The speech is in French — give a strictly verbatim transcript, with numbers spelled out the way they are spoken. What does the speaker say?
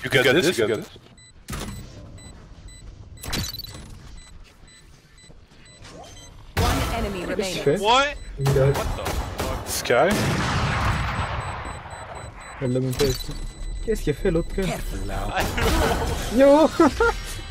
You got this, you got this. One enemy remaining. fait? What? Il a... What the fuck? Sky? Elle l'a monté avec tout. Qu'est-ce qu'il a fait l'autre cœur? I don't know. Yo